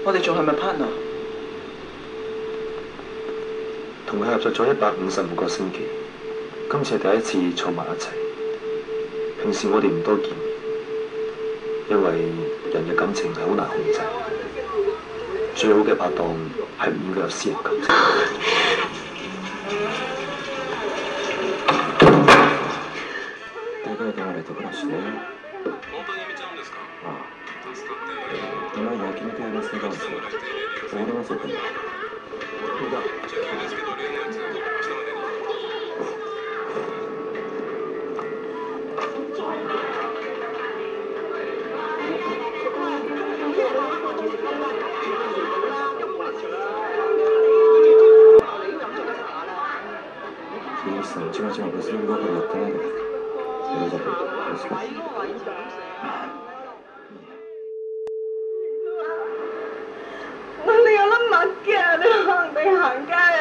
我哋仲係咪 partner？ 同佢合作咗155個星期，今次係第一次坐埋一齊。平時我哋唔多見面，因為人嘅感情係好難控制。最好嘅拍檔係唔應該有私人感情。大概電話嚟と暮らしで。 本当に辞めちゃうんですか？ ああ。 助かって。 この間決めてやらせてたんですよ。終わりますよ、これ。 じゃあ急ですけど例のやつ明日までに。 井口さん、ちまちま別にばかりやってないで。それだけですか？ 你有粒物嘅，你行地行街